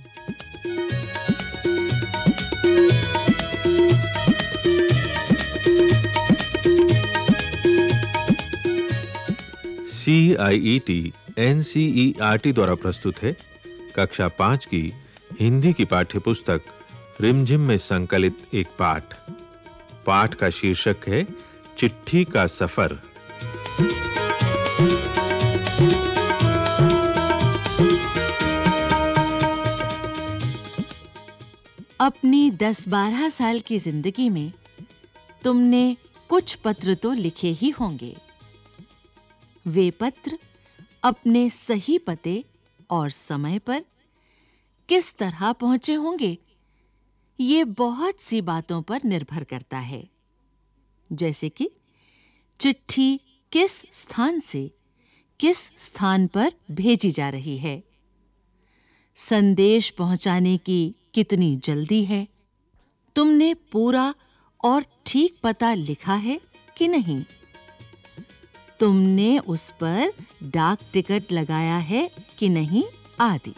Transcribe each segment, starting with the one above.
CIET NCERT द्वारा प्रस्तुत है कक्षा 5 की हिंदी की पाठ्यपुस्तक रिमझिम में संकलित एक पाठ का शीर्षक है चिट्ठी का सफर। अपनी 10-12 साल की जिंदगी में तुमने कुछ पत्र तो लिखे ही होंगे। वे पत्र अपने सही पते और समय पर किस तरह पहुंचे होंगे, ये बहुत सी बातों पर निर्भर करता है। जैसे कि चिट्ठी किस स्थान से किस स्थान पर भेजी जा रही है, संदेश पहुंचाने की कितनी जल्दी है, तुमने पूरा और ठीक पता लिखा है कि नहीं, तुमने उस पर डाक टिकट लगाया है कि नहीं आदि।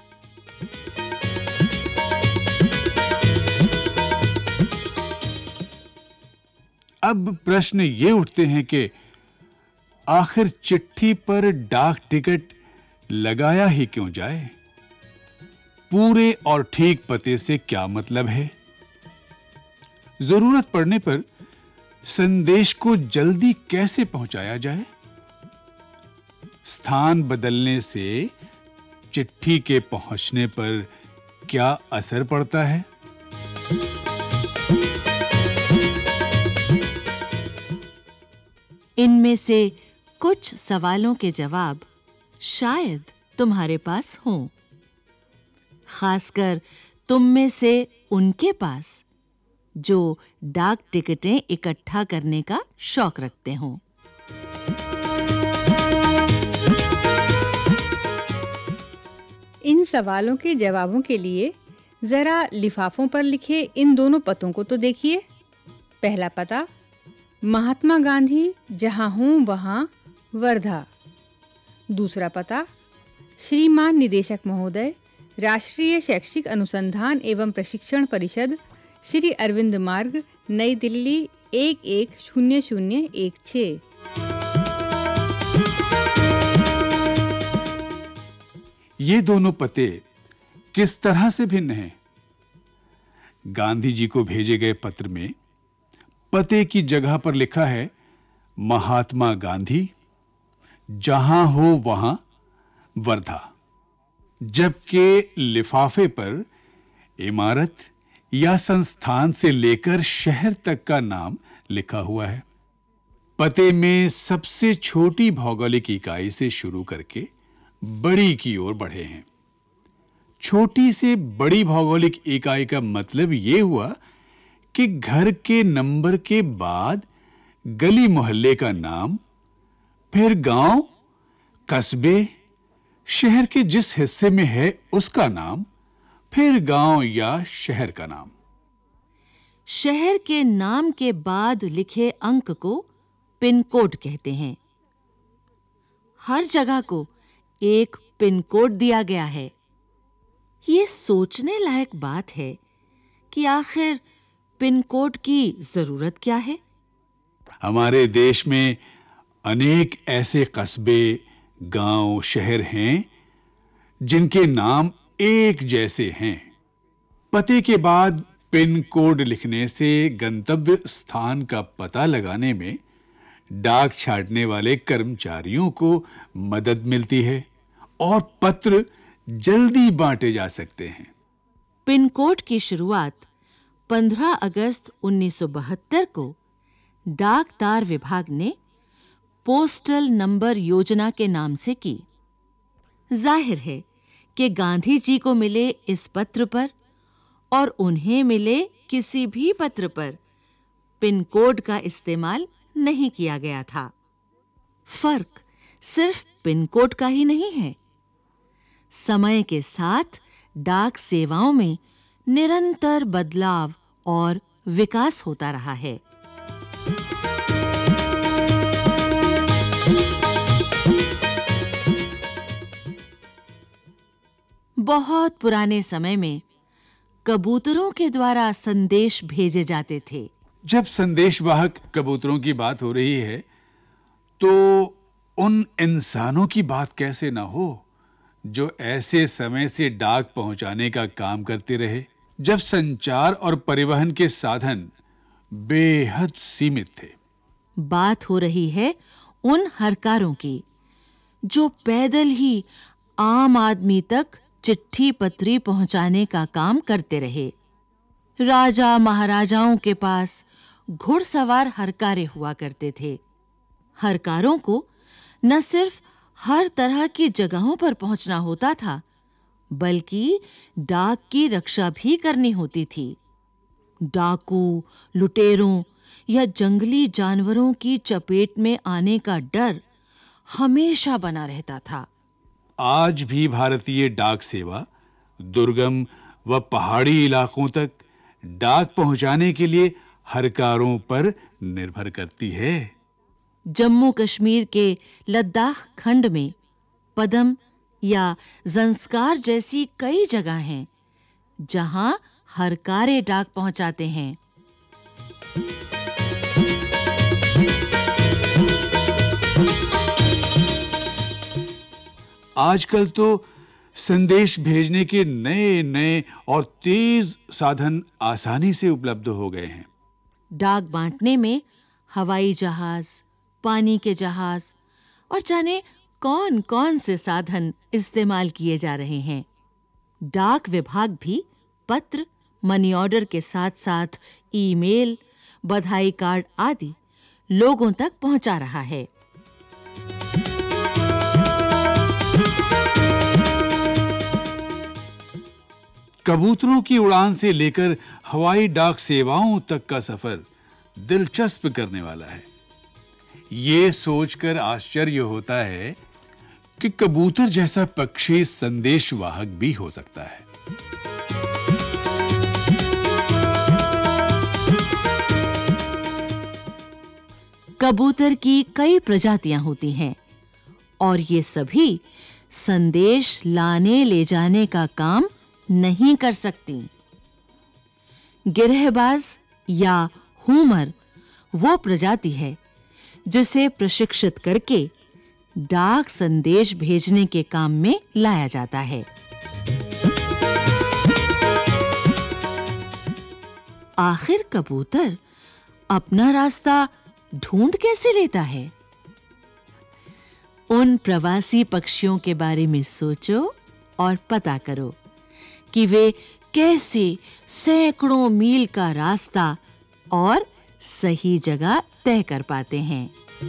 अब प्रश्न ये उठते हैं कि आखिर चिट्ठी पर डाक टिकट लगाया ही क्यों जाए? पूरे और ठीक पते से क्या मतलब है? जरूरत पड़ने पर संदेश को जल्दी कैसे पहुंचाया जाए? स्थान बदलने से चिट्ठी के पहुंचने पर क्या असर पड़ता है? इनमें से कुछ सवालों के जवाब शायद तुम्हारे पास हों, खासकर तुम में से उनके पास जो डाक टिकटें इकट्ठा करने का शौक रखते हों। इन सवालों के जवाबों के लिए जरा लिफाफों पर लिखे इन दोनों पतों को तो देखिए। पहला पता महात्मा गांधी जहां हूं वहां, वर्धा। दूसरा पता श्रीमान निदेशक महोदय, राष्ट्रीय शैक्षिक अनुसंधान एवं प्रशिक्षण परिषद, श्री अरविंद मार्ग, नई दिल्ली 110016। ये दोनों पते किस तरह से भिन्न हैं? गांधी जी को भेजे गए पत्र में पते की जगह पर लिखा है महात्मा गांधी, जहां हो वहां, वर्धा, जबकि लिफाफे पर इमारत या संस्थान से लेकर शहर तक का नाम लिखा हुआ है। पते में सबसे छोटी भौगोलिक इकाई से शुरू करके बड़ी की ओर बढ़े हैं। छोटी से बड़ी भौगोलिक इकाई का मतलब यह हुआ कि घर के नंबर के बाद गली मोहल्ले का नाम, फिर गांव, कस्बे, शहर के जिस हिस्से में है उसका नाम, फिर गांव या शहर का नाम। शहर के नाम के बाद लिखे अंक को पिन कोड कहते हैं। हर जगह को एक पिन कोड दिया गया है। ये सोचने लायक बात है कि आखिर पिन कोड की जरूरत क्या है? हमारे देश में अनेक ऐसे कस्बे, गांव, शहर हैं जिनके नाम एक जैसे हैं। पते के बाद पिन कोड लिखने से गंतव्य स्थान का पता लगाने में डाक छांटने वाले कर्मचारियों को मदद मिलती है और पत्र जल्दी बांटे जा सकते हैं। पिन कोड की शुरुआत 15 अगस्त 1972 को डाक तार विभाग ने पोस्टल नंबर योजना के नाम से की। जाहिर है कि गांधी जी को मिले इस पत्र पर और उन्हें मिले किसी भी पत्र पर पिन कोड का इस्तेमाल नहीं किया गया था। फर्क सिर्फ पिन कोड का ही नहीं है। समय के साथ डाक सेवाओं में निरंतर बदलाव और विकास होता रहा है। बहुत पुराने समय में कबूतरों के द्वारा संदेश भेजे जाते थे। जब संदेशवाहक कबूतरों की बात हो रही है, तो उन इंसानों की बात कैसे ना हो जो ऐसे समय से डाक पहुंचाने का काम करते रहे, जब संचार और परिवहन के साधन बेहद सीमित थे। बात हो रही है उन हरकारों की जो पैदल ही आम आदमी तक चिट्ठी पत्री पहुंचाने का काम करते रहे। राजा महाराजाओं के पास घुड़सवार हरकारे हुआ करते थे। हरकारों को न सिर्फ हर तरह की जगहों पर पहुंचना होता था, बल्कि डाक की रक्षा भी करनी होती थी। डाकू, लुटेरों या जंगली जानवरों की चपेट में आने का डर हमेशा बना रहता था। आज भी भारतीय डाक सेवा दुर्गम व पहाड़ी इलाकों तक डाक पहुंचाने के लिए हरकारों पर निर्भर करती है। जम्मू कश्मीर के लद्दाख खंड में पदम या ज़ंस्कार जैसी कई जगह हैं जहां हरकारे डाक पहुंचाते हैं। आजकल तो संदेश भेजने के नए-नए और तेज साधन आसानी से उपलब्ध हो गए हैं। डाक बांटने में हवाई जहाज, पानी के जहाज और जाने कौन-कौन से साधन इस्तेमाल किए जा रहे हैं। डाक विभाग भी पत्र, मनी ऑर्डर के साथ-साथ ईमेल, बधाई कार्ड आदि लोगों तक पहुंचा रहा है। कबूतरों की उड़ान से लेकर हवाई डाक सेवाओं तक का सफर दिलचस्प करने वाला है। ये सोचकर आश्चर्य होता है कि कबूतर जैसा पक्षी संदेशवाहक भी हो सकता है। कबूतर की कई प्रजातियां होती हैं और ये सभी संदेश लाने ले जाने का काम नहीं कर सकती। गिरहबाज या हूमर वो प्रजाति है जिसे प्रशिक्षित करके डाक संदेश भेजने के काम में लाया जाता है। आखिर कबूतर अपना रास्ता ढूंढ कैसे लेता है? उन प्रवासी पक्षियों के बारे में सोचो और पता करो कि वे कैसे सैकड़ों मील का रास्ता और सही जगह तय कर पाते हैं।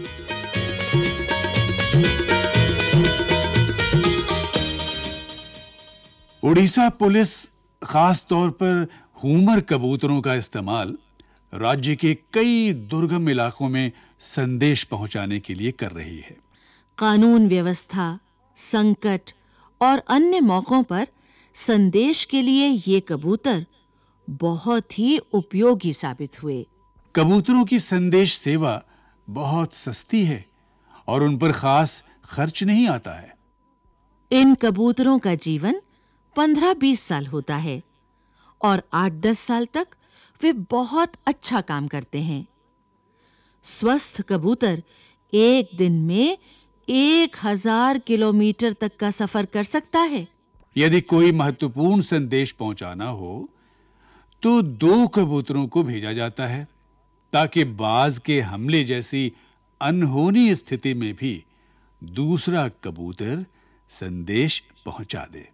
उड़ीसा पुलिस खास तौर पर हूमर कबूतरों का इस्तेमाल राज्य के कई दुर्गम इलाकों में संदेश पहुंचाने के लिए कर रही है। कानून व्यवस्था, संकट और अन्य मौकों पर संदेश के लिए ये कबूतर बहुत ही उपयोगी साबित हुए। कबूतरों की संदेश सेवा बहुत सस्ती है और उन पर खास खर्च नहीं आता है। इन कबूतरों का जीवन 15-20 साल होता है और 8-10 साल तक वे बहुत अच्छा काम करते हैं। स्वस्थ कबूतर एक दिन में 1000 किलोमीटर तक का सफर कर सकता है। यदि कोई महत्वपूर्ण संदेश पहुंचाना हो तो 2 कबूतरों को भेजा जाता है ताकि बाज के हमले जैसी अनहोनी स्थिति में भी दूसरा कबूतर संदेश पहुंचा दे।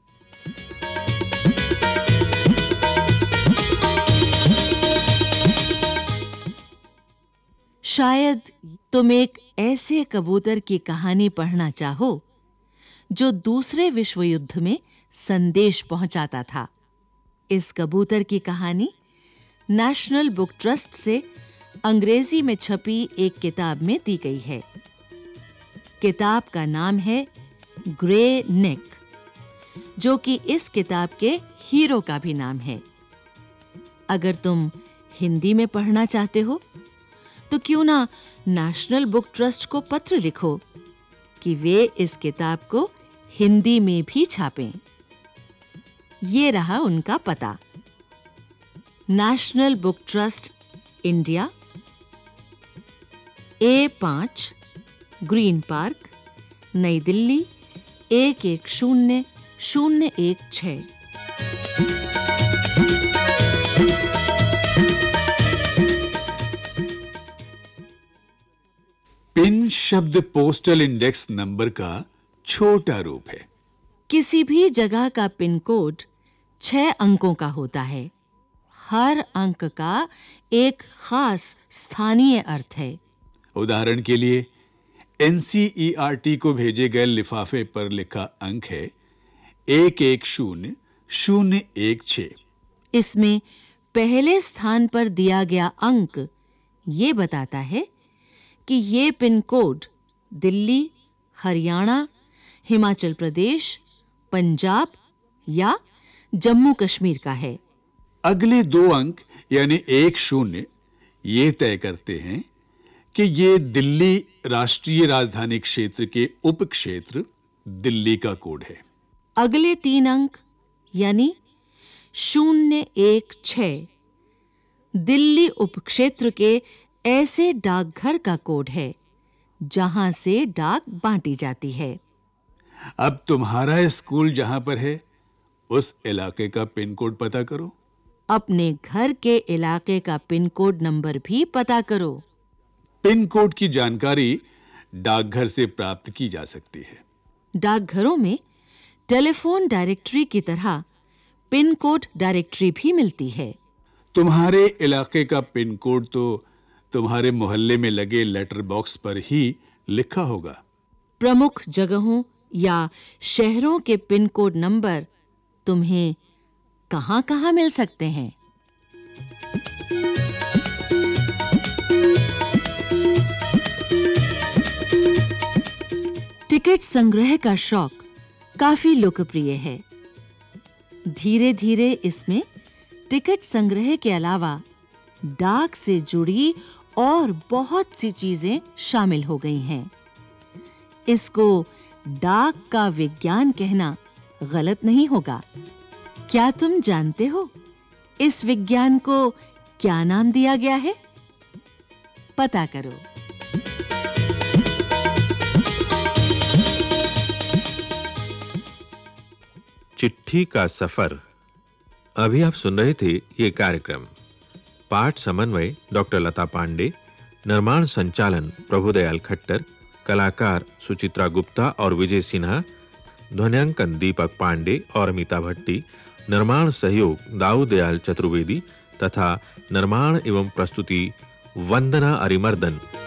शायद तुम एक ऐसे कबूतर की कहानी पढ़ना चाहो जो दूसरे विश्व युद्ध में संदेश पहुंचाता था। इस कबूतर की कहानी नेशनल बुक ट्रस्ट से अंग्रेजी में छपी एक किताब में दी गई है। किताब का नाम है ग्रे नेक, जो कि इस किताब के हीरो का भी नाम है। अगर तुम हिंदी में पढ़ना चाहते हो तो क्यों ना नेशनल बुक ट्रस्ट को पत्र लिखो कि वे इस किताब को हिंदी में भी छापें। ये रहा उनका पता। National book trust, India, A5, green park, Nai Delhi 110016। Pin शब्द पोस्टल इंडेक्स नंबर का छोटा रूप है। किसी भी जगह का पिन कोड 6 अंकों का होता है। हर अंक का एक खास स्थानीय अर्थ है। उदाहरण के लिए NCERT को भेजे गए लिफाफे पर लिखा अंक है 110016। इसमें पहले स्थान पर दिया गया अंक ये बताता है कि ये पिन कोड दिल्ली, हरियाणा, हिमाचल प्रदेश, पंजाब या जम्मू कश्मीर का है। अगले 2 अंक यानी 10 ये तय करते हैं कि ये दिल्ली राष्ट्रीय राजधानी क्षेत्र के उपक्षेत्र दिल्ली का कोड है। अगले 3 अंक यानी 016 दिल्ली उपक्षेत्र के ऐसे डाकघर का कोड है जहां से डाक बांटी जाती है। अब तुम्हारा स्कूल जहां पर है उस इलाके का पिन कोड पता करो। अपने घर के इलाके का पिन कोड नंबर भी पता करो। पिन कोड की जानकारी डाकघर से प्राप्त की जा सकती है। डाकघरों में टेलीफोन डायरेक्टरी की तरह पिन कोड डायरेक्टरी भी मिलती है। तुम्हारे इलाके का पिन कोड तो तुम्हारे मोहल्ले में लगे लेटर बॉक्स पर ही लिखा होगा। प्रमुख जगहों या शहरों के पिन कोड नंबर तुम्हें कहां-कहां मिल सकते हैं? टिकट संग्रह का शौक काफी लोकप्रिय है। धीरे-धीरे इसमें टिकट संग्रह के अलावा डाक से जुड़ी और बहुत सी चीजें शामिल हो गई हैं। इसको डाक का विज्ञान कहना गलत नहीं होगा। क्या तुम जानते हो इस विज्ञान को क्या नाम दिया गया है? पता करो। चिट्ठी का सफर। अभी आप सुन रहे थे ये कार्यक्रम। पाठ समन्वय डॉक्टर लता पांडे, निर्माण संचालन प्रभुदयाल खट्टर, कलाकार सुचित्रा गुप्ता और विजय सिन्हा, ध्वन्यांकन दीपक पांडे और अमिता भट्टी, निर्माण सहयोग दाऊदयाल चतुर्वेदी तथा निर्माण एवं प्रस्तुति वंदना अरिमर्दन।